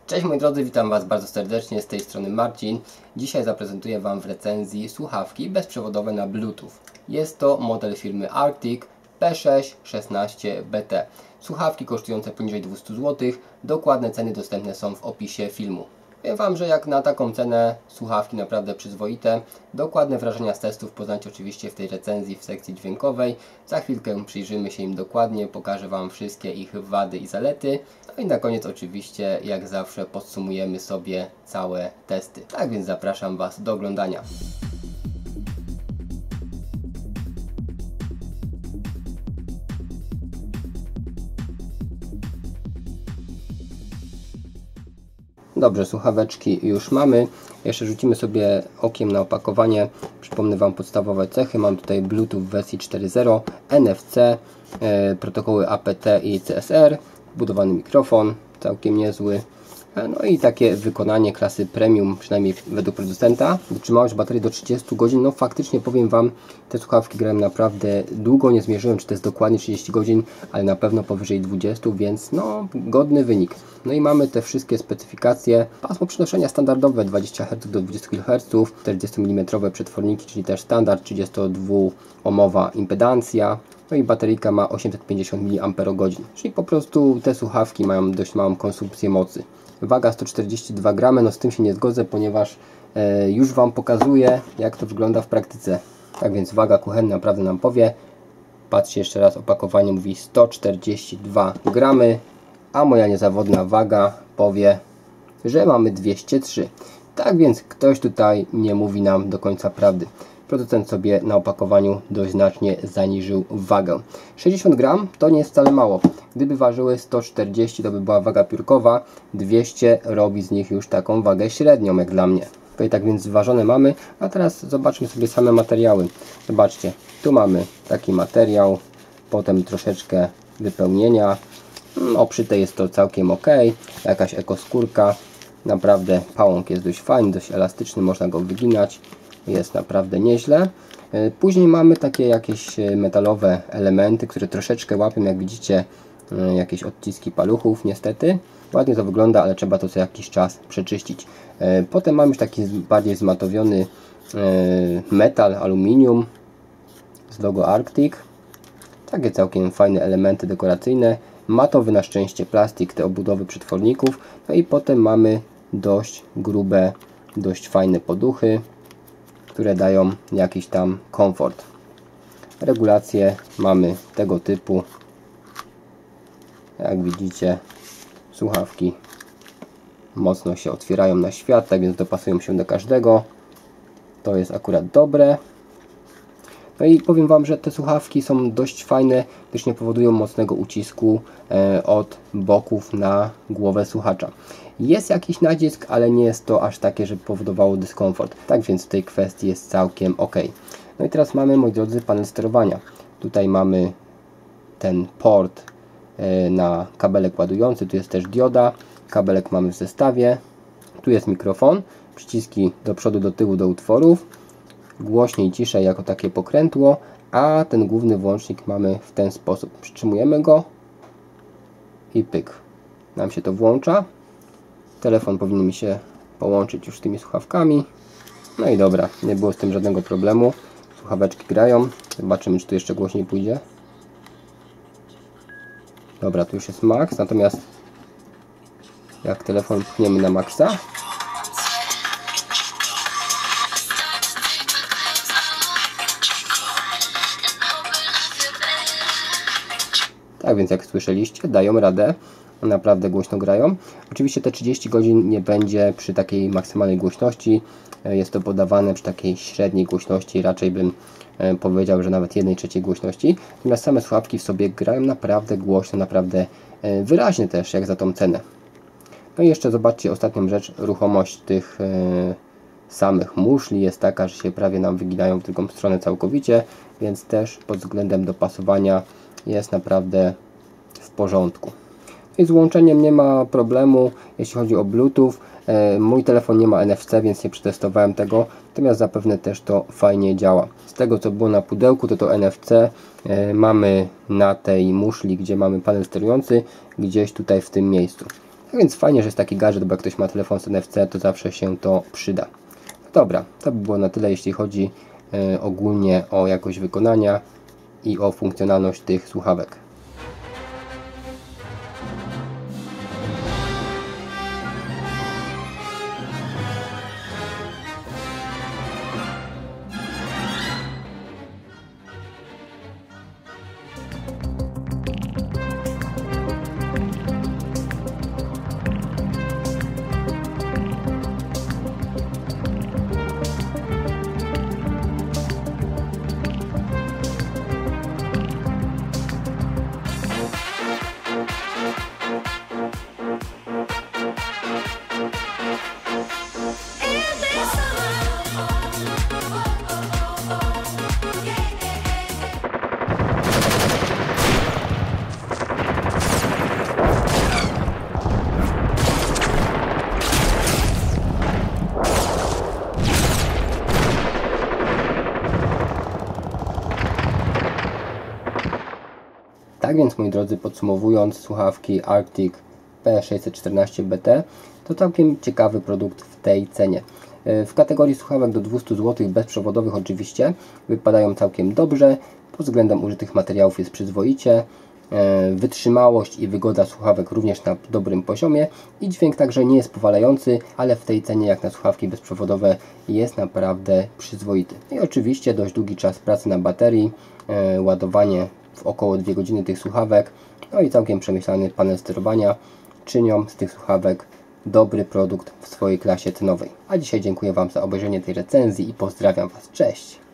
Cześć moi drodzy, witam Was bardzo serdecznie, z tej strony Marcin. Dzisiaj zaprezentuję Wam w recenzji słuchawki bezprzewodowe na Bluetooth. Jest to model firmy Arctic P616BT. Słuchawki kosztujące poniżej 200 zł, dokładne ceny dostępne są w opisie filmu. Powiem Wam, że jak na taką cenę słuchawki naprawdę przyzwoite. Dokładne wrażenia z testów poznacie oczywiście w tej recenzji w sekcji dźwiękowej. Za chwilkę przyjrzymy się im dokładnie, pokażę Wam wszystkie ich wady i zalety. No i na koniec oczywiście, jak zawsze, podsumujemy sobie całe testy. Tak więc zapraszam Was do oglądania. Dobrze, słuchaweczki już mamy. Jeszcze rzucimy sobie okiem na opakowanie. Przypomnę Wam podstawowe cechy. Mam tutaj Bluetooth w wersji 4.0, NFC, protokoły APT i CSR, wbudowany mikrofon, całkiem niezły. No i takie wykonanie klasy premium, przynajmniej według producenta. Wytrzymałość baterii do 30 godzin. No faktycznie powiem Wam, te słuchawki grałem naprawdę długo. Nie zmierzyłem, czy to jest dokładnie 30 godzin, ale na pewno powyżej 20, więc no godny wynik. No i mamy te wszystkie specyfikacje. Pasmo przenoszenia standardowe 20 Hz do 20 kHz, 40 mm przetworniki, czyli też standard, 32-ohmowa impedancja. No i bateryjka ma 850 mAh, czyli po prostu te słuchawki mają dość małą konsumpcję mocy. Waga 142 gramy, no z tym się nie zgodzę, ponieważ już Wam pokazuję, jak to wygląda w praktyce. Tak więc waga kuchenna naprawdę nam powie. Patrzcie jeszcze raz, opakowanie mówi 142 gramy, a moja niezawodna waga powie, że mamy 203. Tak więc ktoś tutaj nie mówi nam do końca prawdy. Producent sobie na opakowaniu dość znacznie zaniżył wagę. 60 gram to nie jest wcale mało. Gdyby ważyły 140, to by była waga piórkowa. 200 robi z nich już taką wagę średnią, jak dla mnie. Tutaj tak więc zważone mamy, a teraz zobaczmy sobie same materiały. Zobaczcie, tu mamy taki materiał, potem troszeczkę wypełnienia. Obszyte jest to całkiem ok. Jakaś ekoskórka. Naprawdę pałąk jest dość fajny, dość elastyczny, można go wyginać. Jest naprawdę nieźle. Później mamy takie jakieś metalowe elementy, które troszeczkę łapią, jak widzicie, jakieś odciski paluchów, niestety. Ładnie to wygląda, ale trzeba to co jakiś czas przeczyścić. Potem mamy już taki bardziej zmatowiony metal, aluminium z logo Arctic. Takie całkiem fajne elementy dekoracyjne. Matowy na szczęście plastik, te obudowy przetworników. No i potem mamy dość grube, dość fajne poduchy, które dają jakiś tam komfort. Regulacje mamy tego typu. Jak widzicie, słuchawki mocno się otwierają na świat, tak więc dopasują się do każdego. To jest akurat dobre. No i powiem Wam, że te słuchawki są dość fajne, gdyż nie powodują mocnego ucisku od boków na głowę słuchacza. Jest jakiś nacisk, ale nie jest to aż takie, żeby powodowało dyskomfort. Tak więc w tej kwestii jest całkiem ok. No i teraz mamy, moi drodzy, panel sterowania. Tutaj mamy ten port na kabelek ładujący, tu jest też dioda. Kabelek mamy w zestawie. Tu jest mikrofon, przyciski do przodu, do tyłu, do utworów. Głośniej, ciszej jako takie pokrętło, a ten główny włącznik mamy w ten sposób. Przytrzymujemy go i pyk. Nam się to włącza. Telefon powinien mi się połączyć już z tymi słuchawkami. No i dobra, nie było z tym żadnego problemu. Słuchaweczki grają. Zobaczymy, czy tu jeszcze głośniej pójdzie. Dobra, tu już jest max, natomiast jak telefon pchniemy na maksa, tak więc jak słyszeliście, dają radę, naprawdę głośno grają. Oczywiście te 30 godzin nie będzie przy takiej maksymalnej głośności, jest to podawane przy takiej średniej głośności, raczej bym powiedział, że nawet 1/3 głośności. Natomiast same słuchawki w sobie grają naprawdę głośno, naprawdę wyraźnie też, jak za tą cenę. No i jeszcze zobaczcie ostatnią rzecz, ruchomość tych samych muszli jest taka, że się prawie nam wyginają w drugą stronę całkowicie, więc też pod względem dopasowania jest naprawdę w porządku. I z łączeniem nie ma problemu, jeśli chodzi o Bluetooth. Mój telefon nie ma NFC, więc nie przetestowałem tego, natomiast zapewne też to fajnie działa. Z tego co było na pudełku, to NFC mamy na tej muszli, gdzie mamy panel sterujący, gdzieś tutaj w tym miejscu. Tak więc fajnie, że jest taki gadżet, bo jak ktoś ma telefon z NFC, to zawsze się to przyda. Dobra, to by było na tyle, jeśli chodzi ogólnie o jakość wykonania i o funkcjonalność tych słuchawek. Tak więc, moi drodzy, podsumowując, słuchawki Arctic P614BT to całkiem ciekawy produkt w tej cenie. W kategorii słuchawek do 200 zł bezprzewodowych oczywiście wypadają całkiem dobrze, pod względem użytych materiałów jest przyzwoicie, wytrzymałość i wygoda słuchawek również na dobrym poziomie i dźwięk także nie jest powalający, ale w tej cenie jak na słuchawki bezprzewodowe jest naprawdę przyzwoity. I oczywiście dość długi czas pracy na baterii, ładowanie w około 2 godziny tych słuchawek, no i całkiem przemyślany panel sterowania czynią z tych słuchawek dobry produkt w swojej klasie cenowej. A dzisiaj dziękuję Wam za obejrzenie tej recenzji i pozdrawiam Was. Cześć!